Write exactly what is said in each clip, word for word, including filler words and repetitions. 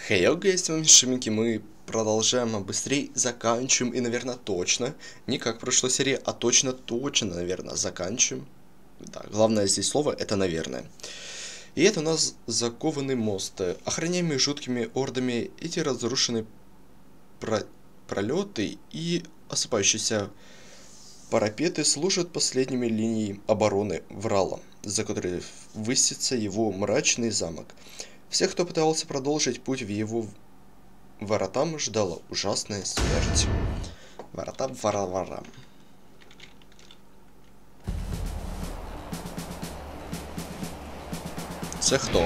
Хей, окей, с вами Шимики, мы продолжаем, а быстрее заканчиваем и, наверное, точно, не как в прошлой серии, а точно-точно, наверное, заканчиваем. Да, главное здесь слово это «наверное». И это у нас закованный мост. Охраняемый жуткими ордами, эти разрушенные про... пролеты и осыпающиеся парапеты служат последними линией обороны Врала, за которой высится его мрачный замок. Всех, кто пытался продолжить путь в его воротам, ждала ужасная смерть. Ворота вора-вора. Це хто?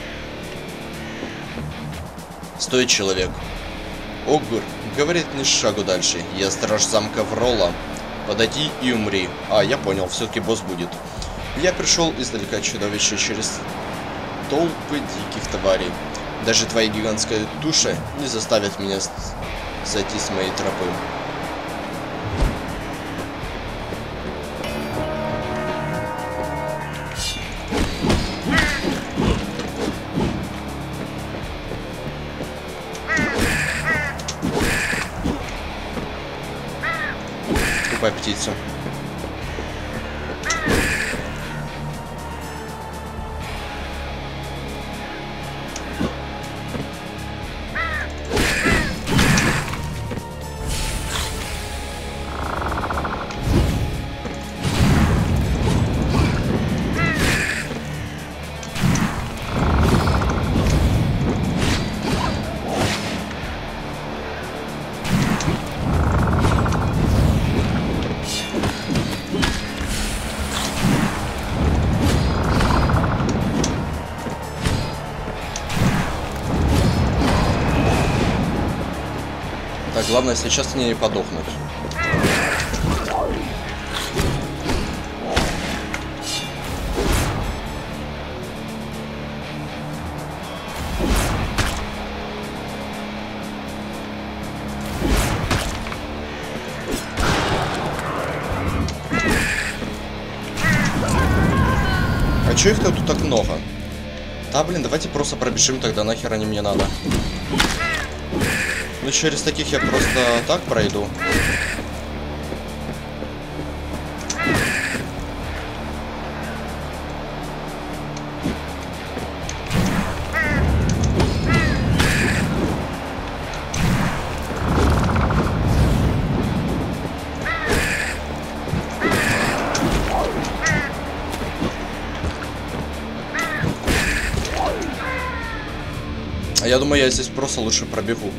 Стой, человек. Огур, говорит, ни шагу дальше. Я страж замка Врола. Подойди и умри. А, я понял, все-таки босс будет. Я пришел издалека чудовище через толпы диких тварей. Даже твоя гигантская туша не заставит меня зайти с моей тропы. Тупая птица. Так, главное сейчас не подохнуть. А чё их-то тут так много? Да, блин, давайте просто пробежим тогда, нахер они мне надо. Ну, через таких я просто так пройду. А я думаю, я здесь просто лучше пробегу.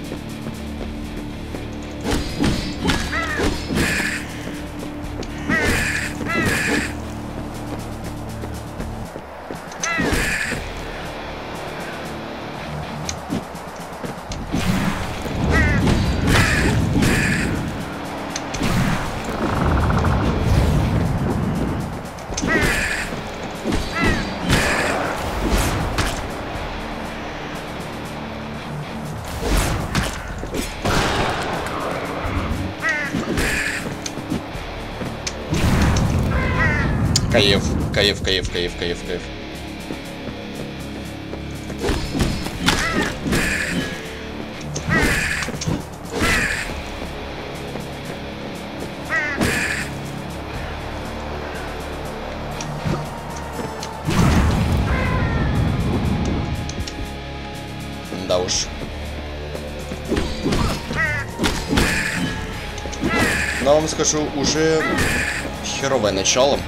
Кайф, кайф, кайф, кайф, кайф, кайф. Да уж. Но вам скажу, уже херовое начало.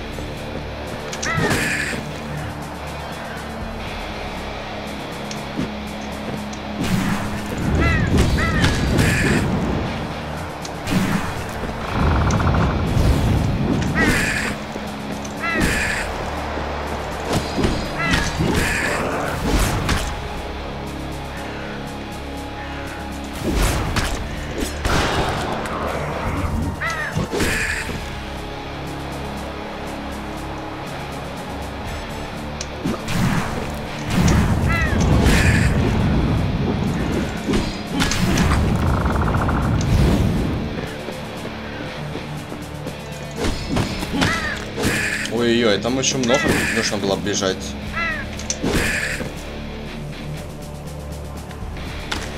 Ой-ой-ой, там еще много нужно было бежать.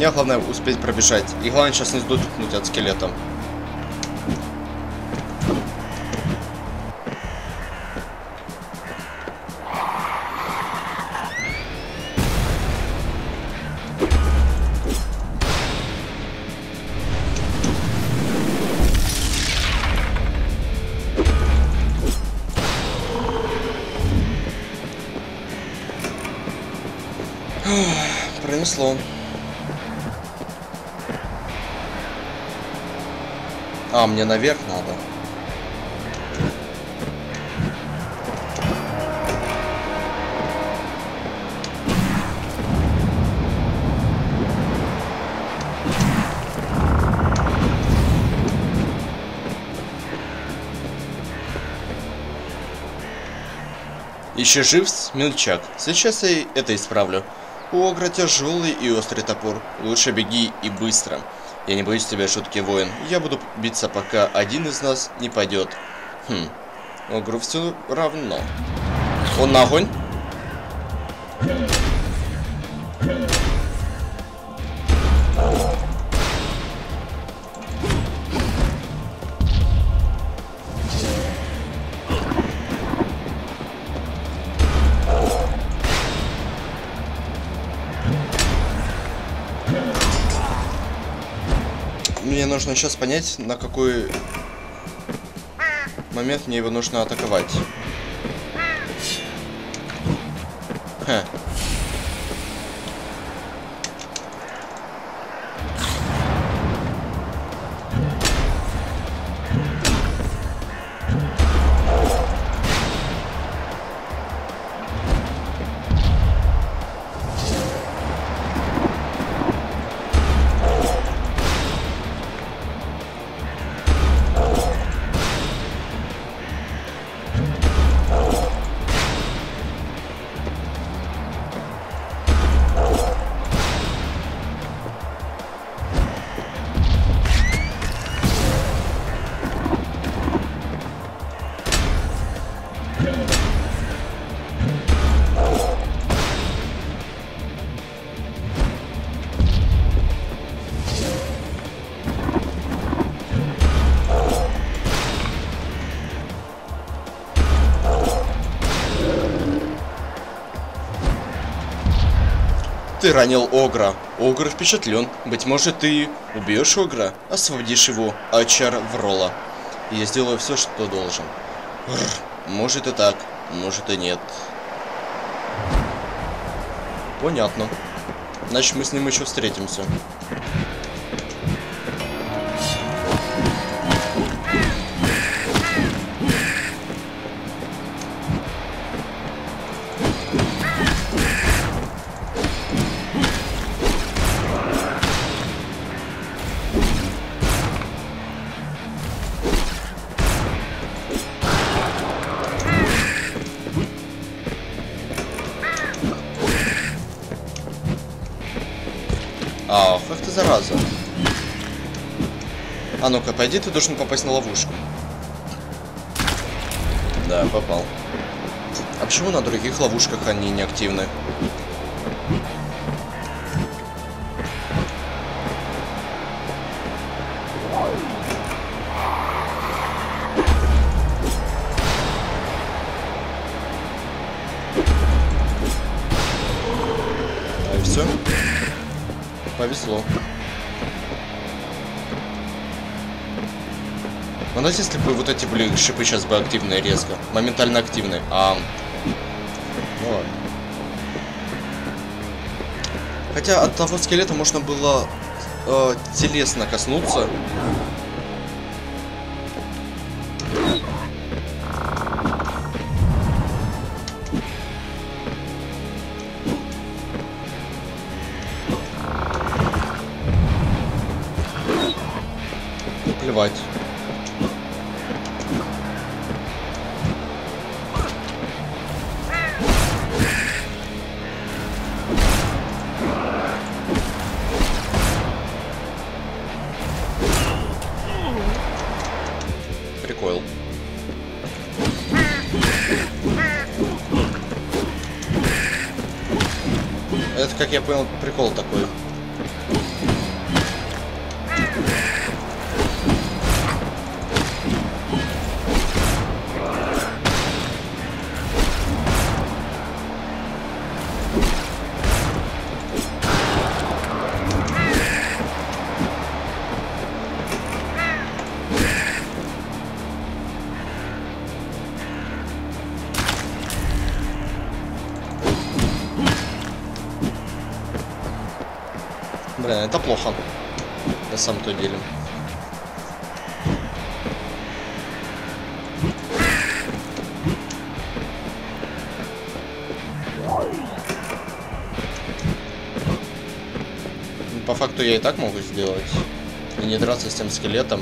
меня главное успеть пробежать. И главное сейчас не сдохнуть от скелета. Пронесло. А, мне наверх надо. Еще жив смельчак. Сейчас я это исправлю. У Огра тяжелый и острый топор. Лучше беги и быстро. Я не боюсь тебя, шутки, воин. Я буду биться, пока один из нас не пойдет. Хм. Огру все равно. Он на огонь? Мне нужно сейчас понять, на какой момент мне его нужно атаковать. Ха. Ты ранил Огра. Огр впечатлен. Быть может, ты убьешь Огра, освободишь его от чар Врола. Я сделаю все, что должен. Может и так, может и нет. Понятно. Значит, мы с ним еще встретимся. Ах, ах ты зараза. А ну-ка, пойди, ты должен попасть на ловушку. Да, попал. А почему на других ловушках они не активны? А и все. Повезло. Ну, знаете, если бы вот эти были шипы сейчас бы активные резко, моментально активные, а... Ну ладно. Хотя от того скелета можно было э, телесно коснуться. Плевать. Прикол. Это, как я понял, прикол такой. это плохо. На самом-то деле. По факту я и так могу сделать. И не драться с тем скелетом.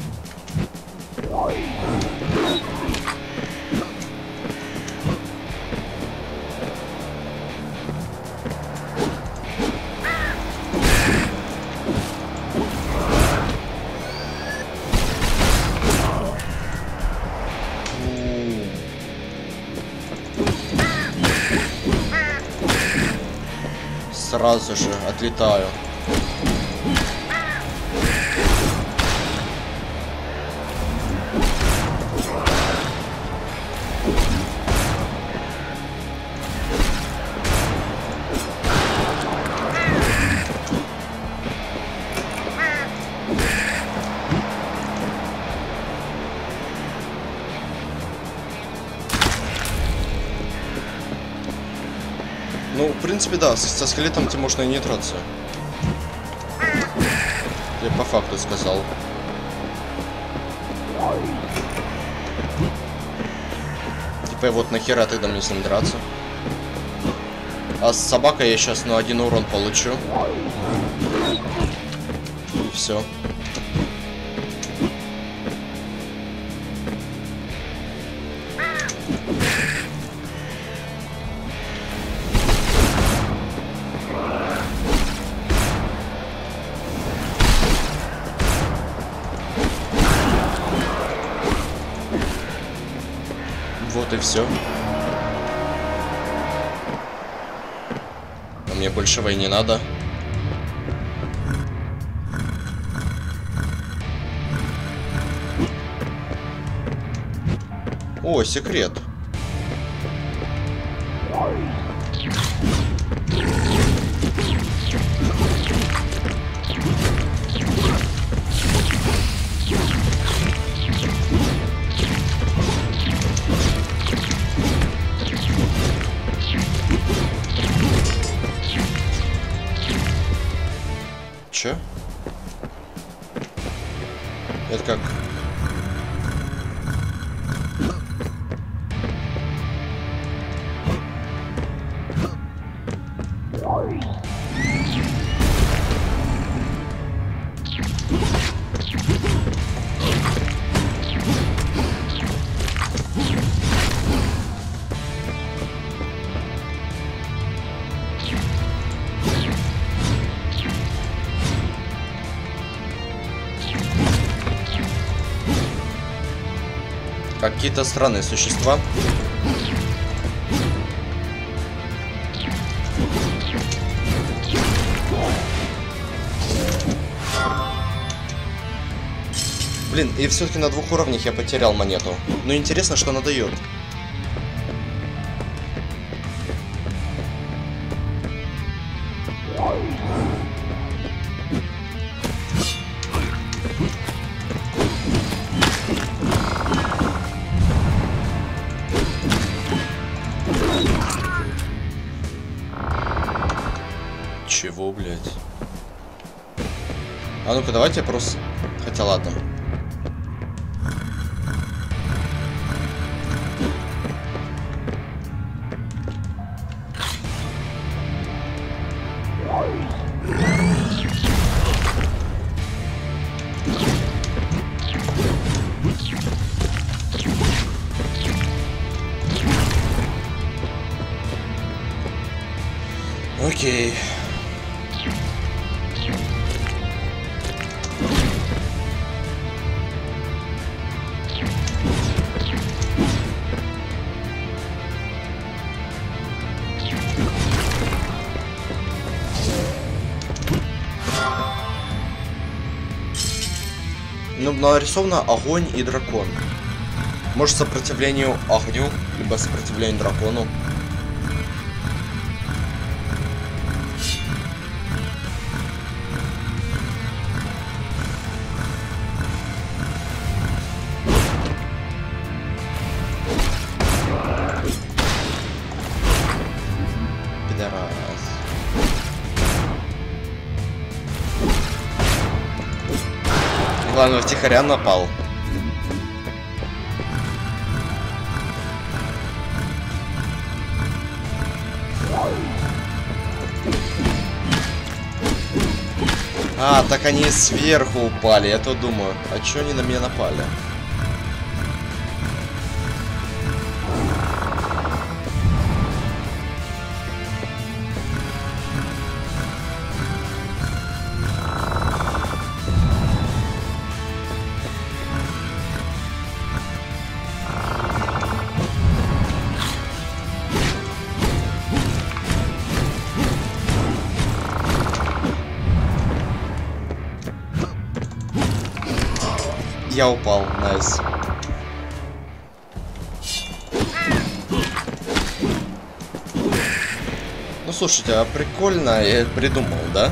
Сразу же отлетаю. Ну, в принципе, да, со скелетом тебе можно и не драться. Я по факту сказал. Типа, вот нахера тогда мне с ним драться? А с собакой я сейчас, ну, один урон получу. И все. Вот и все. А мне большего и не надо. О, секрет. Чё? Это как? Какие-то странные существа. Блин, и все-таки на двух уровнях я потерял монету. Ну интересно, что она дает. Чего, блядь? А ну-ка, давайте просто... Хотя ладно. Окей. Ну, нарисовано огонь и дракон. Может, сопротивлению огню, либо сопротивлению дракону. Пидорас. Ладно, втихаря напал. А, так они сверху упали. Я то думаю, а чё они на меня напали? Я упал, найс. Ну слушайте, а прикольно я придумал, да?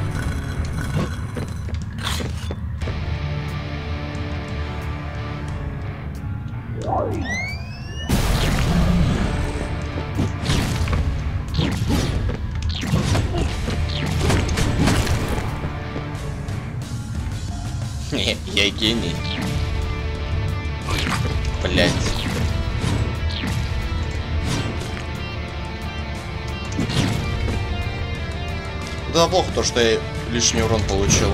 Я гений. Блять. Да, плохо то, что я лишний урон получил.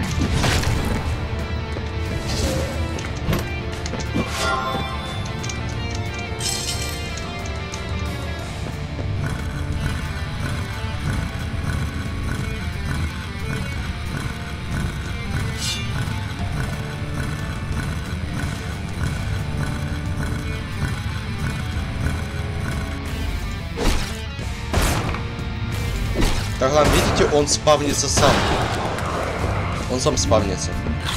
Так, ладно, видите, он спавнится сам. Он сам спавнится.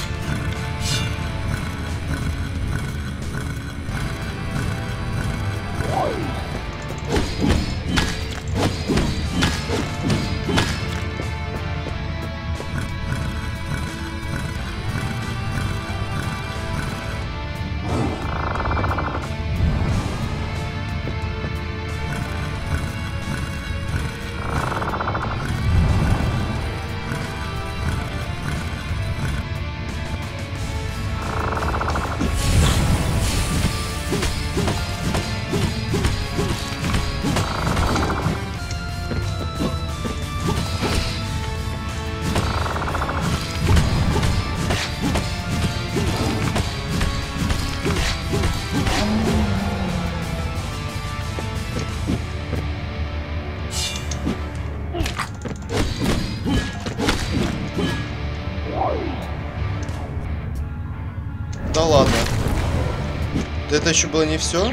Да ладно. Это еще было не все?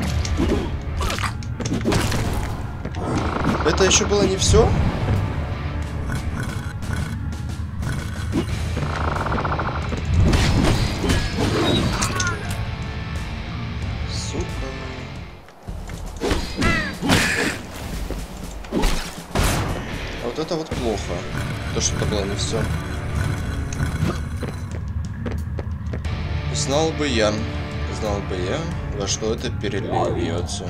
Это еще было не все? Сука. А вот это вот плохо. То, что это было не все. Знал бы я, знал бы я, во что это перельется.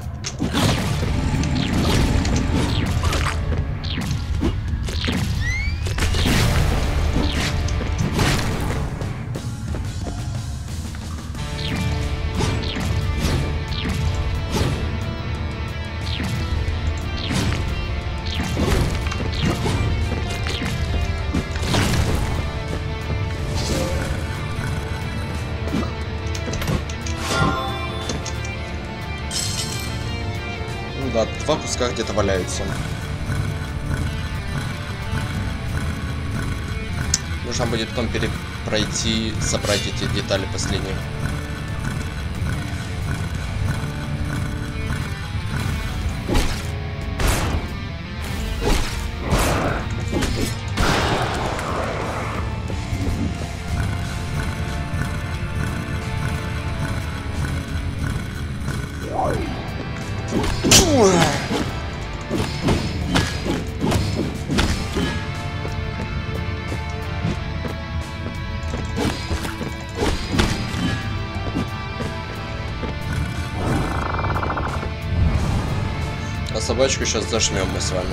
Да, два куска где-то валяются. Нужно будет потом перепройти, собрать эти детали последние. А собачку сейчас зажмем мы с вами.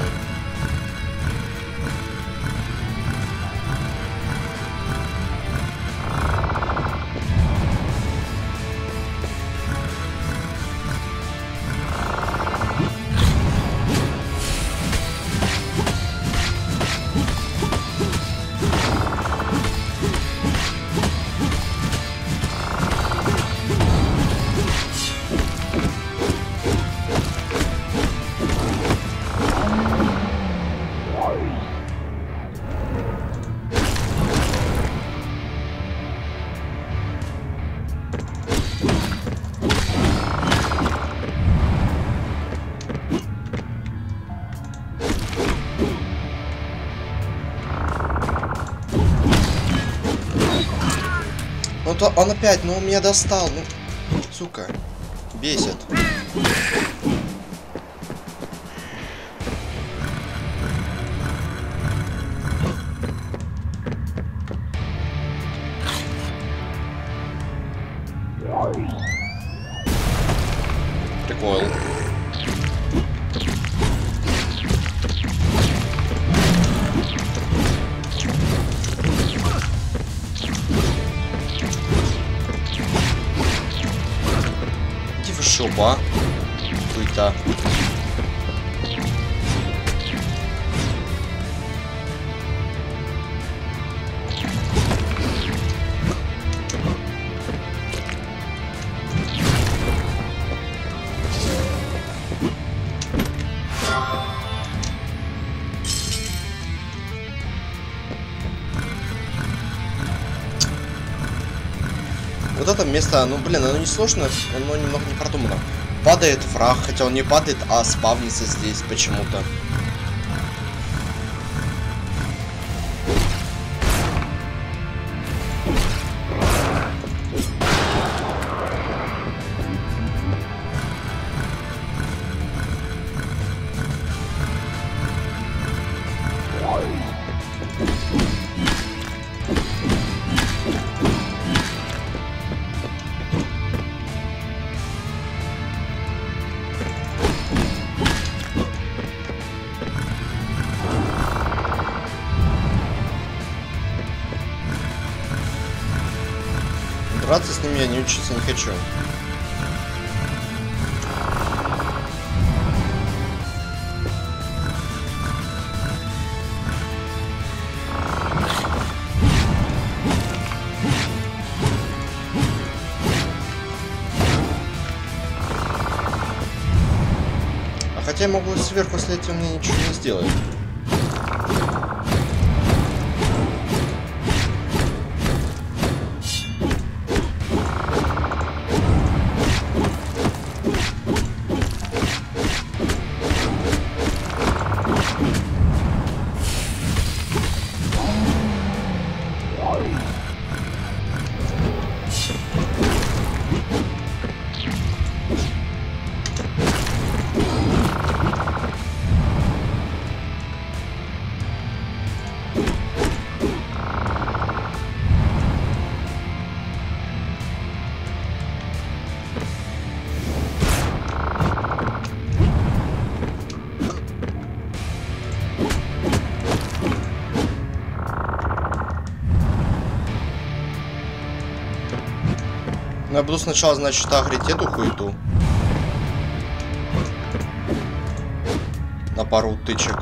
Ну то он опять, ну он меня достал, ну, сука, бесит. Прикол. Иди в шопу, а? Хуйта. Вот это место, ну блин, оно не сложно, оно немного не продумано. Падает враг, хотя он не падает, а спавнится здесь почему-то. Драться с ними я не учиться не хочу. А хотя я могу сверху слететь, он мне ничего не сделает. Но я буду сначала, значит, агрить эту хуету. На пару тычек.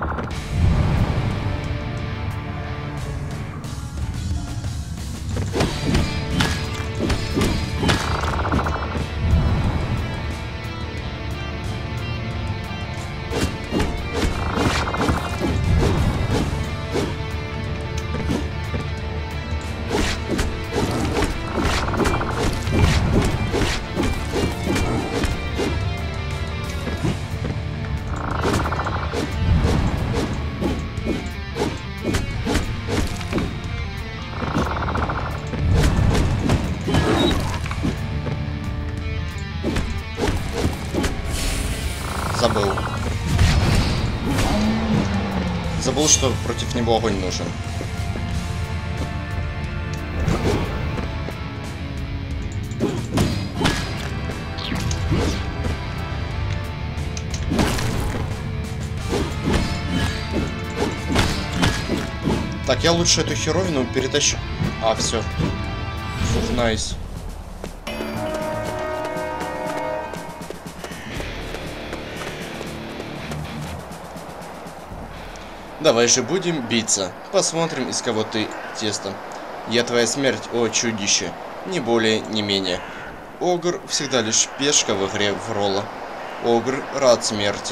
Забыл. Забыл, что против него огонь нужен. Так, я лучше эту херовину перетащу. А, все. Фух, найс. Давай же будем биться. Посмотрим, из кого ты тесто. Я твоя смерть, о чудище. Ни более, ни менее. Огр всегда лишь пешка в игре в ролла. Огр рад смерти.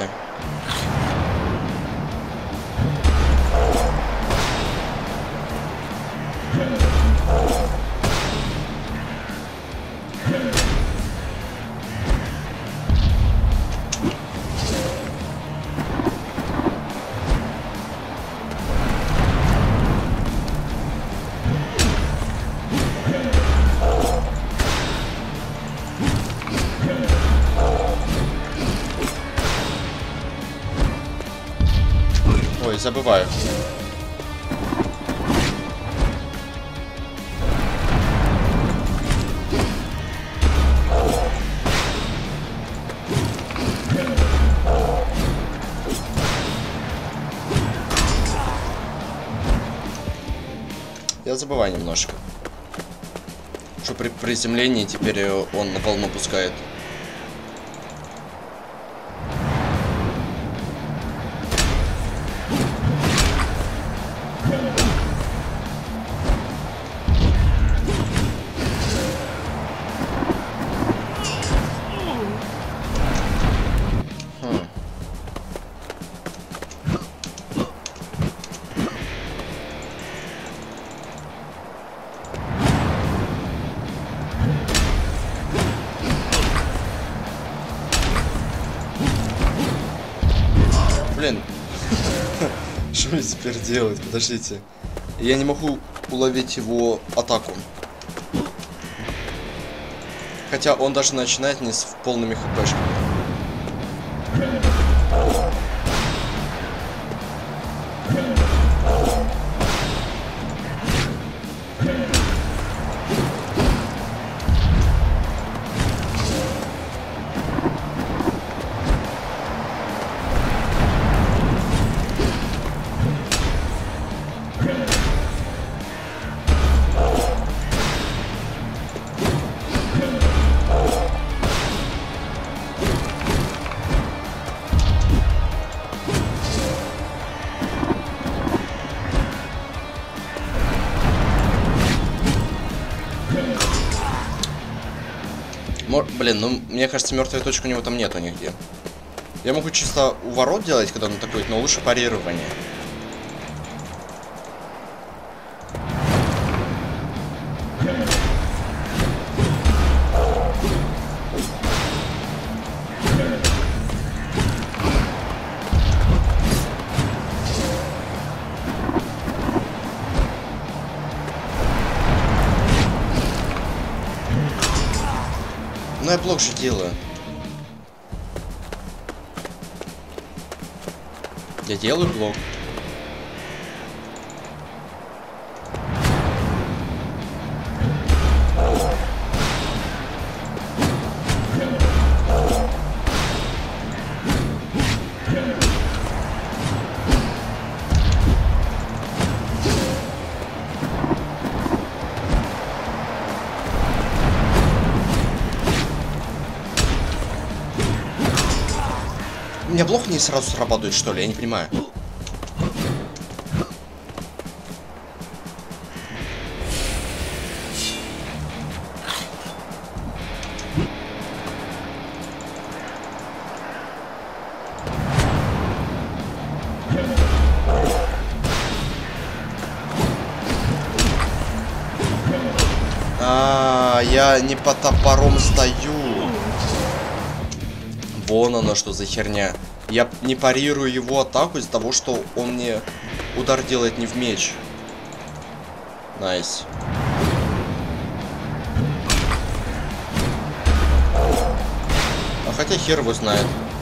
забываю. Я забываю немножко, что при приземлении теперь он на волну пускает. Блин, что мне теперь делать? Подождите. Я не могу уловить его атаку. Хотя он даже начинает не с полными хпшками. Блин, ну мне кажется, мертвой точки у него там нету нигде. Я могу чисто у ворот делать, когда он атакует, но лучше парирование. Ну я блок же делаю. Я делаю блок. У меня блок не сразу срабатывает, что ли? Я не понимаю. А, я не по топором стою. Вон оно что за херня. Я не парирую его атаку из-за того, что он мне удар делает не в меч. Найс. А хотя хер его знает.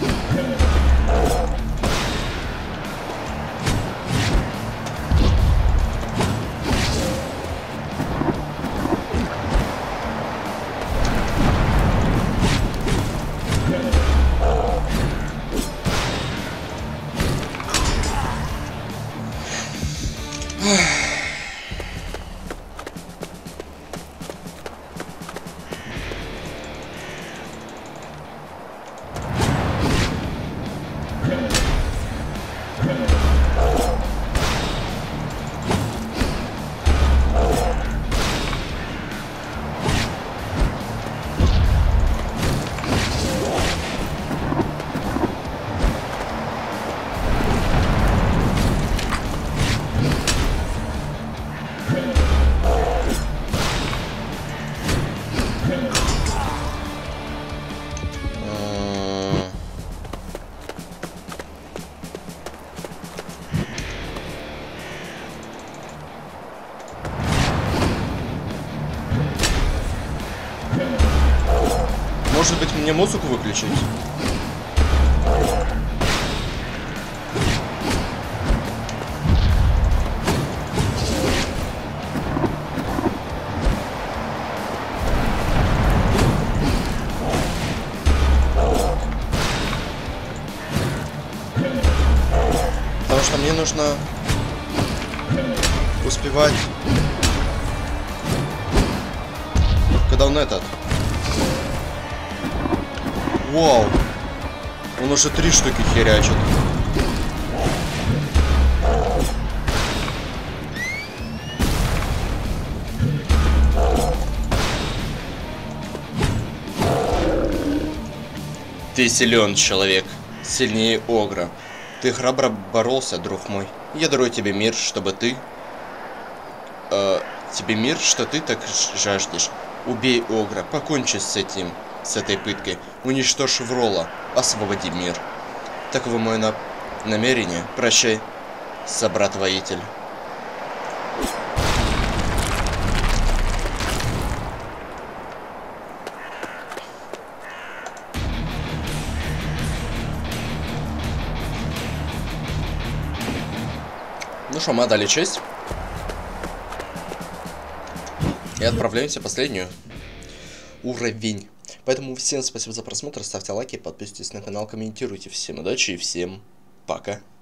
Может быть, мне музыку выключить? нужно успевать, когда он этот. Вау! Он уже три штуки херячит. Ты силен, человек. Сильнее Огра. Ты храбро боролся, друг мой. Я дарую тебе мир, чтобы ты... Э, тебе мир, что ты так жаждешь. Убей Огра, покончи с этим, с этой пыткой. Уничтожь Врола, освободи мир. Таково мое на... намерение. Прощай, собрат-воитель. Ну что, мы отдали честь. И отправляемся в последнюю уровень. Поэтому всем спасибо за просмотр, ставьте лайки, подписывайтесь на канал, комментируйте. Всем удачи и всем пока.